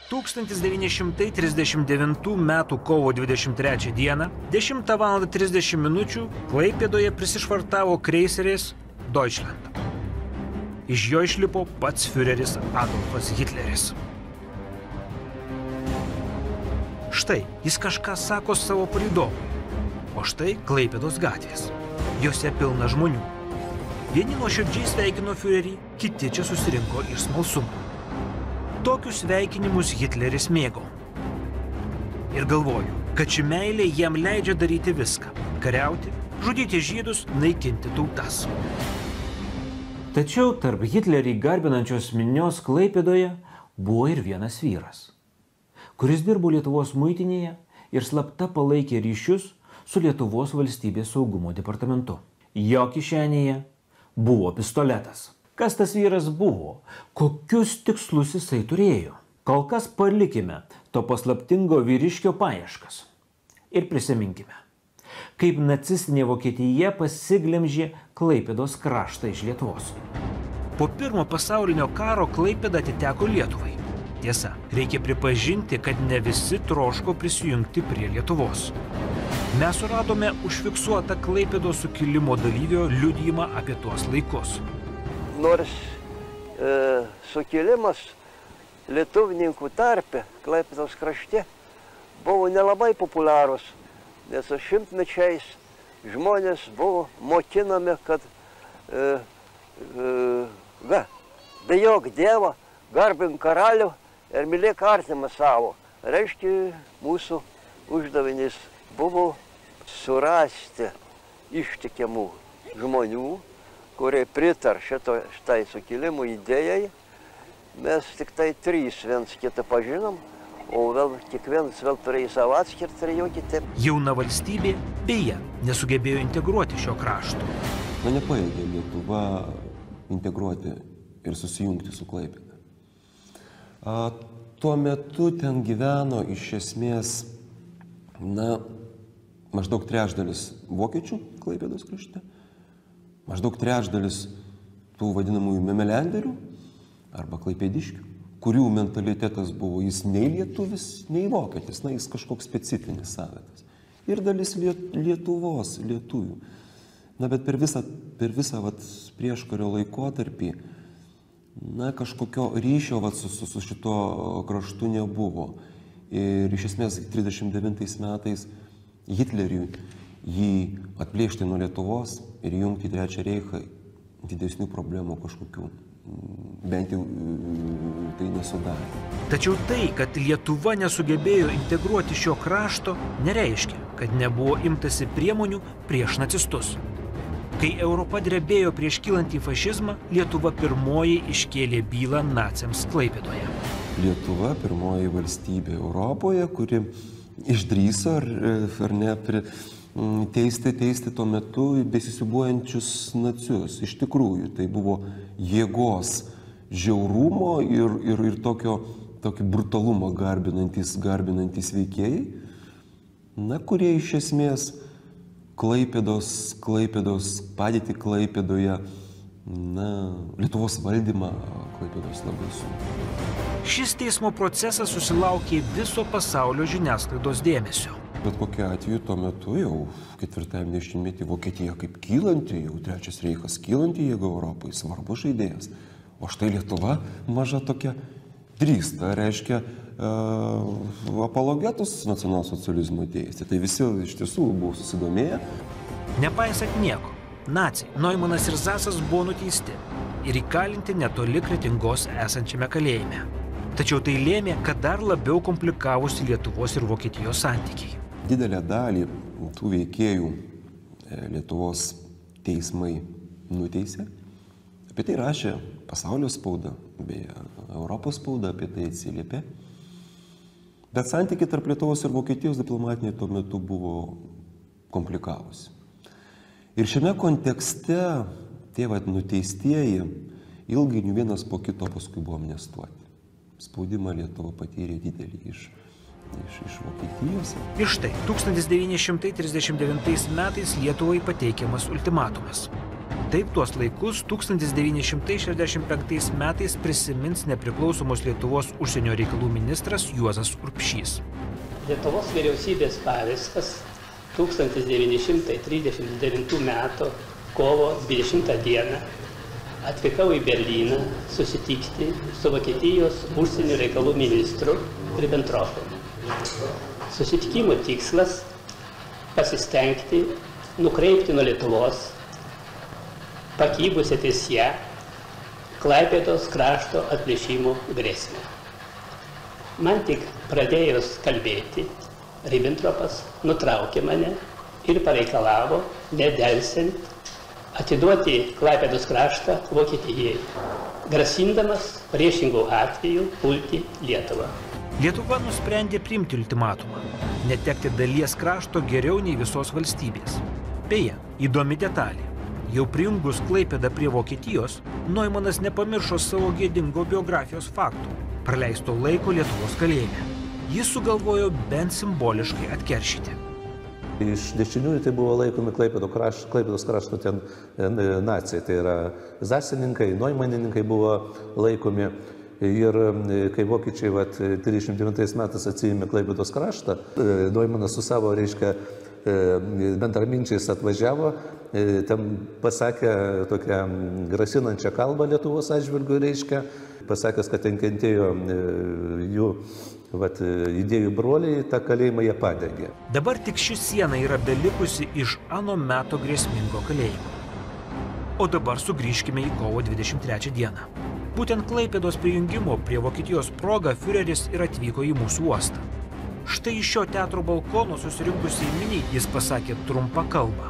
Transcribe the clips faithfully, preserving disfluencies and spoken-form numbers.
tūkstantis devyni šimtai trisdešimt devintų metų kovo dvidešimt trečią dieną, dešimtą valandą trisdešimt minučių, Klaipėdoje prisišvartavo kreiseris Deutschland. Iš jo išlipo pats fiureris Adolfas Hitleris. Štai, jis kažką sako savo palydovui, o štai Klaipėdos gatvės. Jose pilna žmonių. Vieni nuoširdžiai sveikino fiurerį, kiti čia susirinko iš smalsumo. Tokius sveikinimus Hitleris mėgo. Ir galvoju, kad ši meilė jam leidžia daryti viską – kariauti, žudyti žydus, naikinti tautas. Tačiau tarp Hitlerį garbinančios minios Klaipėdoje buvo ir vienas vyras, kuris dirbo Lietuvos muitinėje ir slapta palaikė ryšius su Lietuvos valstybės saugumo departamentu. Jo kišenėje buvo pistoletas. Kas tas vyras buvo? Kokius tikslus jisai turėjo? Kol kas palikime to paslaptingo vyriškio paieškas. Ir prisiminkime, kaip nacistinė Vokietija pasiglemžė Klaipėdos kraštą iš Lietuvos. Po pirmo pasaulinio karo Klaipėda atiteko Lietuvai. Tiesa, reikia pripažinti, kad ne visi troško prisijungti prie Lietuvos. Mes suradome užfiksuotą Klaipėdos sukilimo dalyvio liudijimą apie tuos laikus. Nors e, sukilimas lietuvininkų tarpe Klaipėdos krašte buvo nelabai populiarus, nes šimtmečiais žmonės buvo mokinami, kad e, e, ga, bijok Dievą, garbink karalių ir mylėk artimą savo. Reiškia, mūsų uždavinys buvo surasti ištikimų žmonių, kurie pritar šito, šitai sukilimo idėjai. Mes tik tai trys viens kitą pažinom, o vėl kiekvienas vėl turėjo savo atskirtį ir jau kiti. Jauna valstybė beje nesugebėjo integruoti šio krašto. Na, nepajėgė Lietuva integruoti ir susijungti su Klaipėda. A, tuo metu ten gyveno iš esmės, na, maždaug trečdalis vokiečių Klaipėdos krašte, maždaug trečdalis tų vadinamųjų memelenderių arba klaipėdiškių, kurių mentalitetas buvo jis nei lietuvis, nei vokietis, na, jis kažkoks specifinis savitas. Ir dalis Lietuvos, lietuvių. Na, bet per visą, per visą vat, prieškario laikotarpį, na, kažkokio ryšio vat, su, su, su šito kraštu nebuvo. Ir iš esmės trisdešimt devintais metais Hitleriui jį atplėšti nuo Lietuvos ir jungti į Trečią reichą didesnių problemų kažkokių, bent jau tai nesudarė. Tačiau tai, kad Lietuva nesugebėjo integruoti šio krašto, nereiškia, kad nebuvo imtasi priemonių prieš nacistus. Kai Europa drebėjo prieš kylantį fašizmą, Lietuva pirmoji iškėlė bylą naciams Klaipėdoje. Lietuva pirmoji valstybė Europoje, kuri išdrįso ar, ar ne pri, teisti, teisti tuo metu besisiūbuojančius nacius. Iš tikrųjų, tai buvo jėgos žiaurumo ir, ir, ir tokio, tokio brutalumo garbinantys, garbinantys veikėjai, na, kurie iš esmės Klaipėdos, Klaipėdos padėtį Klaipėdoje, na, Lietuvos valdymą Klaipėdos labai sunku. Šis teismo procesas susilaukė viso pasaulio žiniasklaidos dėmesio. Bet kokiu atveju tuo metu jau ketvirtajame dešimtmetyje Vokietija kaip kylanti, jau Trečias reichas kylanti jėga Europoje, svarbus žaidėjas. O štai Lietuva maža tokia drįsta, reiškia uh, apologetus nacionalsocializmo teisti. Tai visi iš tiesų buvo susidomėję. Nepaisant nieko, naciai Neumanas ir Zasas buvo nuteisti ir įkalinti netoli Kretingos esančiame kalėjime. Tačiau tai lėmė, kad dar labiau komplikavosi Lietuvos ir Vokietijos santykiai. Didelę dalį tų veikėjų Lietuvos teismai nuteisė. Apie tai rašė pasaulio spauda, beje, Europos spauda apie tai atsiliepė. Bet santykiai tarp Lietuvos ir Vokietijos diplomatiniai tuo metu buvo komplikavosi. Ir šiame kontekste tie vat, nuteistieji ilgainiui vienas po kito paskui buvo amnestuoti. Spaudimą Lietuva patyrė didelį iš, iš, iš Vokietijos. Ir štai tūkstantis devyni šimtai trisdešimt devintais metais Lietuvai pateikiamas ultimatumas. Taip tuos laikus tūkstantis devyni šimtai šešiasdešimt penktais metais prisimins nepriklausomos Lietuvos užsienio reikalų ministras Juozas Urbšys. Lietuvos vyriausybės pavestas tūkstantis devyni šimtai trisdešimt devintų metų kovo dvidešimtą dieną atvykau į Berlyną susitikti su Vokietijos užsienio reikalų ministru Ribbentropu. Susitikimo tikslas – pasistengti nukreipti nuo Lietuvos pakybusią ties ją Klaipėdos krašto atplėšimo grėsmę. Man tik pradėjus kalbėti, Ribbentropas nutraukė mane ir pareikalavo, nedelsiant, atiduoti Klaipėdos kraštą Vokietijai, grasindamas priešingų atveju pulti Lietuvą. Lietuva nusprendė priimti ultimatumą. Netekti dalies krašto geriau nei visos valstybės. Beje, įdomi detalė. Jau prijungus Klaipėdą prie Vokietijos, Neumanas nepamiršo savo gėdingo biografijos faktų, praleisto laiko Lietuvos kalėjime. Jis sugalvojo bent simboliškai atkeršyti. Iš dešiniųjų tai buvo laikomi Klaipėdos krašto, Klaipėdos krašto ten nacijai, tai yra zasininkai, neumanininkai buvo laikomi. Ir kai vokiečiai vat, trisdešimt devintais metais atsiėmė Klaipėdos kraštą, Neumanas su savo, reiškia, bendraminčiais atvažiavo, ten pasakė tokią grasinančią kalbą Lietuvos atžvilgiu, reiškia, pasakęs, kad ten kentėjo jų vat, idėjų broliai, tą kalėjimą jie padegė. Dabar tik ši siena yra belikusi iš ano meto grėsmingo kalėjimo. O dabar sugrįžkime į kovo dvidešimt trečią dieną. Būtent Klaipėdos prijungimo prie Vokietijos proga Führeris ir atvyko į mūsų uostą. Štai iš šio teatro balkono susirinkusiai miniai jis pasakė trumpą kalbą.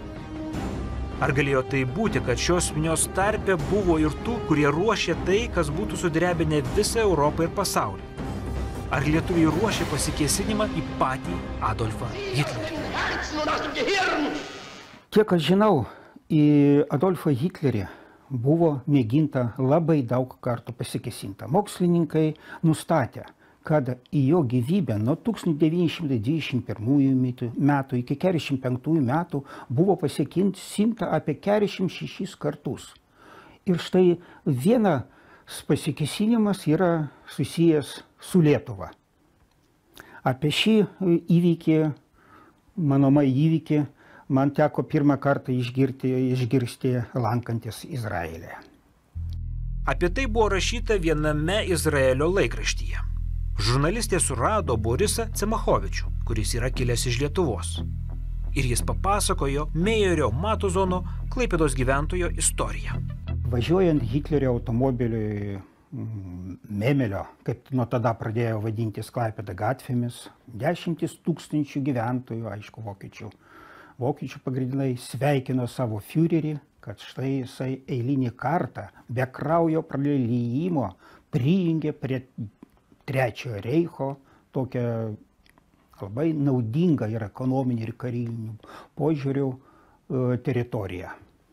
Ar galėjo tai būti, kad šios minios tarpe buvo ir tų, kurie ruošė tai, kas būtų sudrebinę visą Europą ir pasaulį? Ar lietuviai ruošė pasikėsinimą į patį Adolfą Hitlerį? Kiek aš žinau, į Adolfą Hitlerį buvo mėginta labai daug kartų pasikėsinta. Mokslininkai nustatė, kad į jo gyvybę nuo tūkstantis devyni šimtai dvidešimt pirmųjų metų iki keturiasdešimt penktųjų metų buvo pasikėsinta apie keturiasdešimt šešis kartus. Ir štai vienas pasikėsinimas yra susijęs su Lietuva. Apie šį įvykį, manomai įvykį, man teko pirmą kartą išgirti, išgirsti lankantis Izraelyje. Apie tai buvo rašyta viename Izraelio laikraštyje. Žurnalistė surado Borisą Cemachovičių, kuris yra kilęs iš Lietuvos. Ir jis papasakojo Meijerio Matuzono, Klaipėdos gyventojo istoriją. Važiuojant Hitlerio automobiliui Memelio, kaip nuo tada pradėjo vadintis Klaipėda gatvėmis, dešimtis tūkstančių gyventojų, aišku, vokiečių, vokiečių pagrindinai sveikino savo Führerį, kad štai jisai eilinį kartą be kraujo praliejimo prijungė prie Trečiojo reicho tokią labai naudingą ir ekonominį ir karinių požiūrių teritoriją.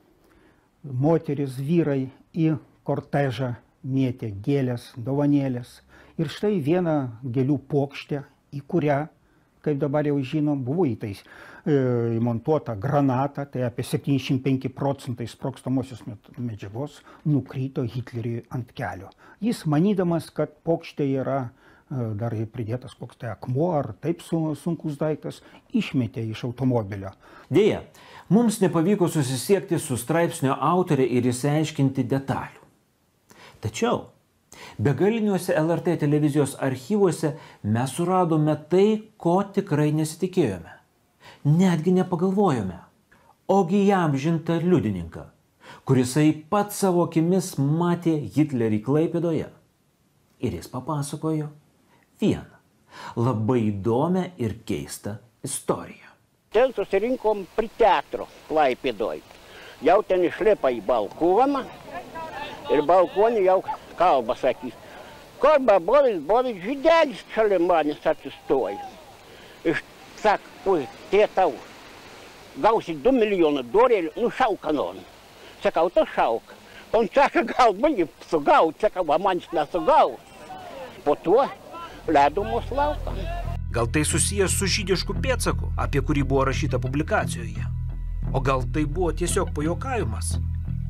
Moteris, vyrai į kortežą mėtė gėlės, dovanėlės. Ir štai viena gėlių puokštė, į kurią, kaip dabar jau žinom, buvo įtais įmontuota granata, tai apie septyniasdešimt penki procentai sprogstamosios medžiagos nukrito Hitleriui ant kelio. Jis manydamas, kad puokštė yra dar pridėtas koks tai akmuo ar taip sunkus daiktas, išmetė iš automobilio. Deja, mums nepavyko susisiekti su straipsnio autorė ir išsiaiškinti detalių. Tačiau begaliniuose L R T televizijos archyvuose mes suradome tai, ko tikrai nesitikėjome. Netgi nepagalvojome. Ogi įamžintą liudininką, kurisai pats savo akimis matė Hitlerį Klaipėdoje. Ir jis papasakojo vieną labai įdomią ir keistą istoriją. Ten susirinkom prie teatro Klaipėdoj. Jau ten išlipa į balkoną ir balkonį jau kalba sakys. Korba Boris, Boris, žydelis šalia manęs atsistoja. Ir sak, oi, tėtau, gausi du milijonų dolerių, nu šauk kanon. Sakau, tu šauk. On sako, gal mani sugaut, sakau, va manis nesugaut. Po to ledo mus lauką. Gal tai susijęs su žydišku pėdsaku, apie kurį buvo rašyta publikacijoje? O gal tai buvo tiesiog pajuokavimas?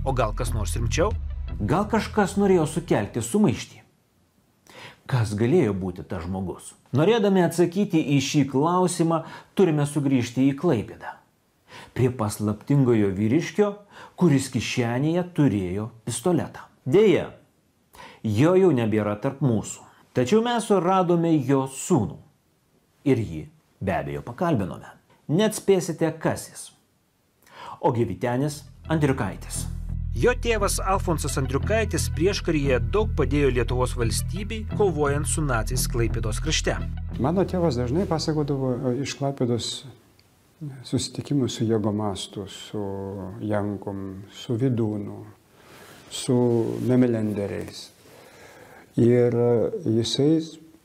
O gal kas nors rimčiau? Gal kažkas norėjo sukelti sumaištį? Kas galėjo būti tas žmogus? Norėdami atsakyti į šį klausimą, turime sugrįžti į Klaipėdą. Prie paslaptingojo vyriškio, kuris kišenėje turėjo pistoletą. Deja, jo jau nebėra tarp mūsų. Tačiau mes suradome jo sūnų. Ir jį be abejo pakalbinome. Net spėsite, kas jis. Ogi Vytenis Andriukaitis. Jo tėvas Alfonsas Andriukaitis prieškaryje daug padėjo Lietuvos valstybei, kovojant su naciais Klaipėdos krašte. Mano tėvas dažnai pasakodavo iš Klaipėdos susitikimų su Jėgomastu, su Jankom, su Vidūnu, su Memelenderiais. Ir jisai,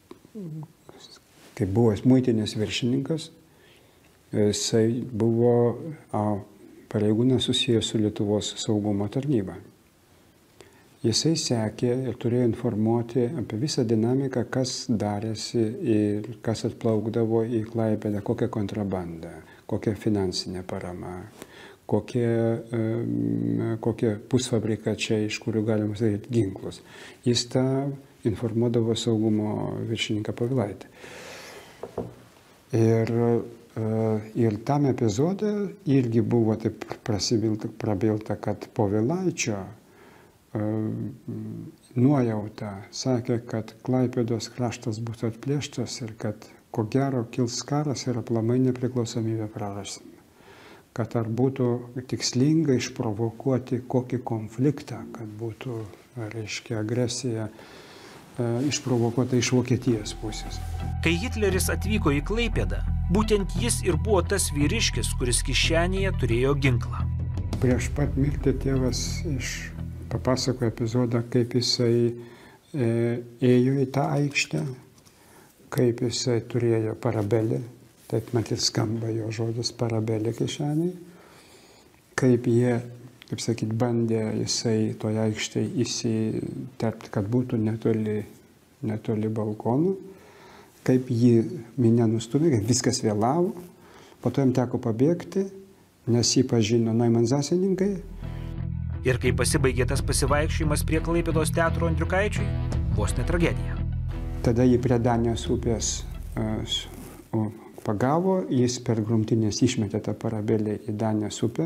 kaip buvęs muitinės viršininkas, jisai buvo pareigūnas susijęs su Lietuvos saugumo tarnyba. Jisai sekė ir turėjo informuoti apie visą dinamiką, kas darėsi ir kas atplaukdavo į Klaipėdą, kokią kontrabandą, kokią finansinę paramą, kokie, kokie pusfabrikačiai, iš kurių galima sakyti ginklus. Jis tą informuodavo saugumo viršininką Povilaitį. Ir Ir tam epizode irgi buvo taip prabilta, kad Povilaičio nuojauta sakė, kad Klaipėdos kraštas bus atplėštas ir kad ko gero kils karas ir aplamai nepriklausomybę prarasime. Kad ar būtų tikslinga išprovokuoti kokį konfliktą, kad būtų, reiškia, agresija išprovokuota iš Vokietijos pusės. Kai Hitleris atvyko į Klaipėdą, būtent jis ir buvo tas vyriškis, kuris kišenėje turėjo ginklą. Prieš pat mirtį tėvas iš papasakojo epizodą, kaip jisai e, ėjo į tą aikštę, kaip jisai turėjo parabelį, taip mat ir skamba jo žodis parabelį kišenėje, kaip jie, kaip sakyt, bandė jisai toje aikštėje įsiterpti, kad būtų netoli, netoli balkonų, kaip jį minia nustumė, kad viskas vėlavo, po to jam teko pabėgti, nes jį pažino Neumann-Zasininkai. Ir kai pasibaigė tas pasivaikščiojimas prie Klaipėdos teatro Andriukaičiui, vos ne tragedija. Tada jį prie Danijos upės uh, pagavo, jis per grumtinės išmetė tą parabelį į Danijos upę,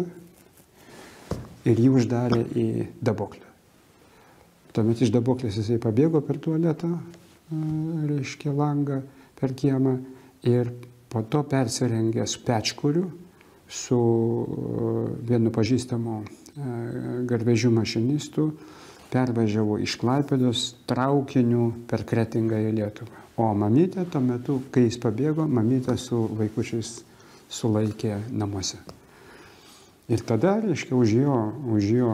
ir jį uždarė į daboklę. Tuomet iš daboklės jisai pabėgo per tualetą, reiškia langą, per kiemą, ir po to persirengęs pečkuriu su vienu pažįstamu garvežių mašinistu pervažiavo iš Klaipėdos traukiniu per Kretingą į Lietuvą. O mamytė tuo metu, kai jis pabėgo, mamytė su vaikučiais sulaikė namuose. Ir tada, reiškia, už jo, už jo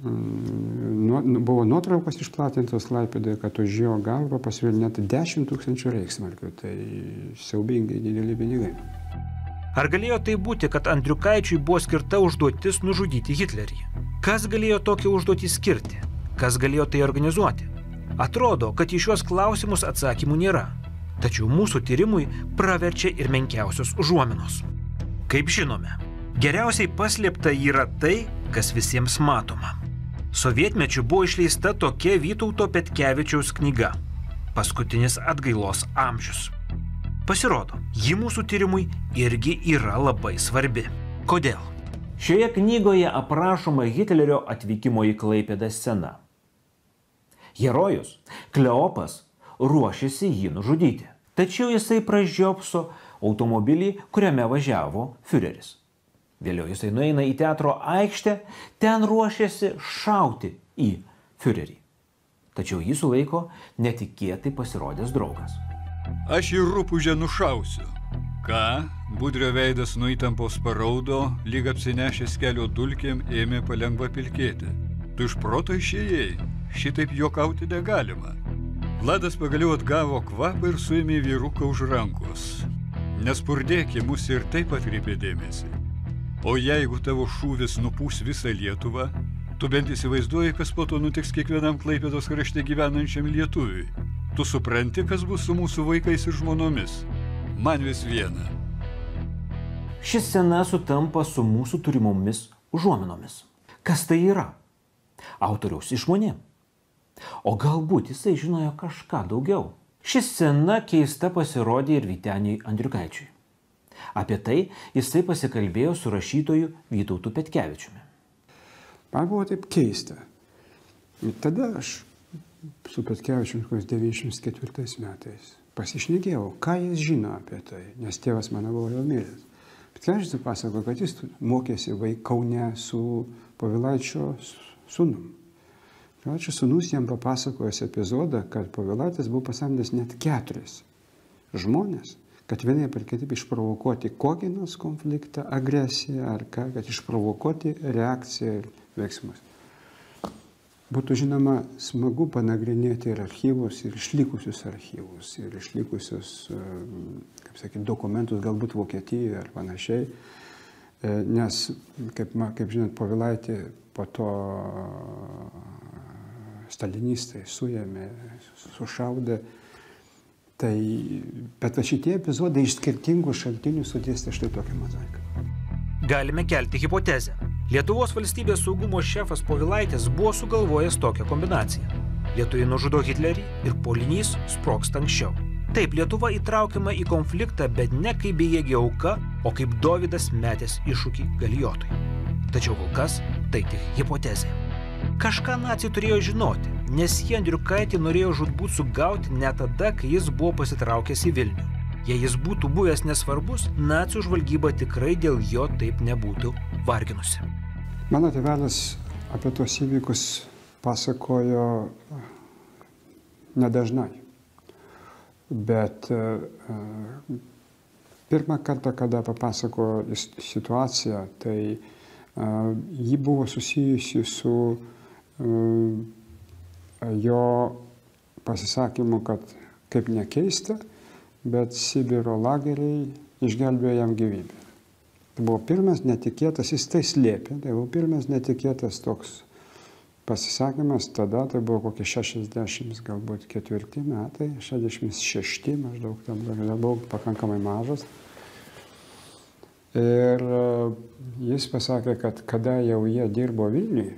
nu, buvo nuotraukos išplatintos Klaipėdoje, kad už jo galvą pasvilnėta dešimt tūkstančių reichsmarkių. Tai siaubingai dideli pinigai. Ar galėjo tai būti, kad Andriukaičiui buvo skirta užduotis nužudyti Hitlerį? Kas galėjo tokią užduotį skirti? Kas galėjo tai organizuoti? Atrodo, kad į šios klausimus atsakymų nėra. Tačiau mūsų tyrimui praverčia ir menkiausios užuominos. Kaip žinome, geriausiai paslėpta yra tai, kas visiems matoma. Sovietmečiu buvo išleista tokia Vytauto Petkevičiaus knyga Paskutinis atgailos amžius. Pasirodo, ji mūsų tyrimui irgi yra labai svarbi. Kodėl? Šioje knygoje aprašoma Hitlerio atvykimo į Klaipėdą scena. Herojus, Kleopas, ruošėsi jį nužudyti. Tačiau jisai pražiopso automobilį, kuriame važiavo fiureris. Vėliau jisai nueina į teatro aikštę, ten ruošiasi šauti į fiurerį. Tačiau jį sulaiko netikėtai pasirodęs draugas. Aš į rupūžę nušausiu. Ką? Budrio veidas nuo įtampos paraudo, lyg apsinešęs kelio dulkėm ėmė palengva pilkėti. Tu iš proto išėjai, šitaip juokauti negalima. Vladas pagaliau atgavo kvapą ir suėmė vyruką už rankos. Nespurdėk, mus ir taip atkreipė dėmesį. O jeigu tavo šūvis nupūs visą Lietuvą, tu bent įsivaizduoji, kas po to nutiks kiekvienam Klaipėdos krašte gyvenančiam lietuviui. Tu supranti, kas bus su mūsų vaikais ir žmonomis. Man vis viena. Ši scena sutampa su mūsų turimomis užuominomis. Kas tai yra? autoriaus išmonė. O galbūt jisai žinojo kažką daugiau. Ši scena keista pasirodė ir Vyteniui Andriukaičiui. Apie tai jisai pasikalbėjo su rašytoju Vytautu Petkevičiumi. Man buvo taip keista. Ir tada aš su Petkevičiumi kokiais devyniasdešimt ketvirtais metais pasišnekėjau, ką jis žino apie tai, nes tėvas mano buvo jau miręs. Petkevičius pasakojo, kad jis mokėsi Kaune su Povilaičio sūnum. Povilaičio sūnus jam papasakojęs epizodą, kad Povilaitis buvo pasamdęs net keturis žmonės, kad vienaip ar kitaip išprovokuoti kokį nors konfliktą, agresiją ar ką, kad išprovokuoti reakciją ir veiksmus. Būtų žinoma smagu panagrinėti ir archyvus, ir išlikusius archyvus, ir išlikusius, kaip sakyti, dokumentus, galbūt Vokietijoje ar panašiai, nes, kaip, kaip žinot, Povilaitį po to stalinistai suėmė, sušaudė. Tai, bet šitie epizodai iš skirtingų šaltinių sudėstė štai tokią mozaiką. Galime kelti hipotezę. Lietuvos valstybės saugumo šefas Povilaitis buvo sugalvojęs tokią kombinaciją. Lietuviai nužudo Hitlerį ir puolinys sprogsta anksčiau. Taip, Lietuva įtraukiama į konfliktą, bet ne kaip bejėgė auka, o kaip Dovydas metęs iššūkį Galijotui. Tačiau kol kas tai tik hipotezė. Kažką naciai turėjo žinoti, nes jie Andriukaitį norėjo žūtbūt sugauti net tada, kai jis buvo pasitraukęs į Vilnių. Jei jis būtų buvęs nesvarbus, nacių žvalgyba tikrai dėl jo taip nebūtų varginusi. Mano tėvelis apie tos įvykius pasakojo nedažnai. Bet uh, pirmą kartą, kada papasakojo situaciją, tai uh, ji buvo susijusi su uh, jo pasisakymu, kad kaip nekeista, bet Sibiro lageriai išgelbėjo jam gyvybę. Tai buvo pirmas netikėtas, jis tai slėpė, tai buvo pirmas netikėtas toks pasisakymas, tada tai buvo kokie šešiasdešimt, galbūt ketvirti metai, šešiasdešimt šešti maždaug, tam buvau pakankamai mažas. Ir jis pasakė, kad kada jau jie dirbo Vilniuje,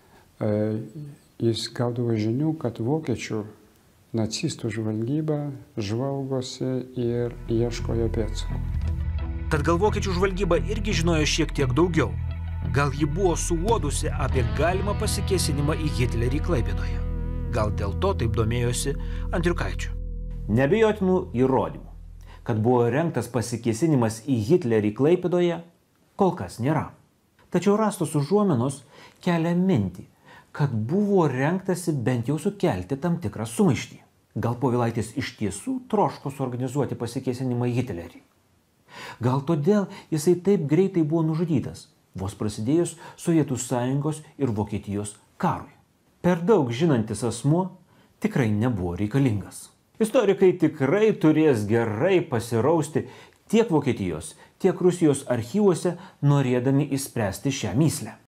jis gaudavo žinių, kad vokiečių nacistų žvalgyba žvalgosi ir ieško jo pėdsakų. Tad gal vokiečių žvalgyba irgi žinojo šiek tiek daugiau. Gal ji buvo suuodusi apie galimą pasikėsinimą į Hitlerį Klaipėdoje. Gal dėl to taip domėjosi Andriukaičiu. Neabejotinų įrodymų, kad buvo rengtas pasikėsinimas į Hitlerį Klaipėdoje, kol kas nėra. Tačiau rastos užuominos kelia mintį, kad buvo rengtasi bent jau sukelti tam tikrą sumaištį. Gal Povilaitis iš tiesų troško suorganizuoti pasikėsinimą į Hitlerį? Gal todėl jisai taip greitai buvo nužudytas, vos prasidėjus Sovietų Sąjungos ir Vokietijos karui. Per daug žinantis asmuo tikrai nebuvo reikalingas. Istorikai tikrai turės gerai pasirausti tiek Vokietijos, tiek Rusijos archyvuose, norėdami išspręsti šią mįslę.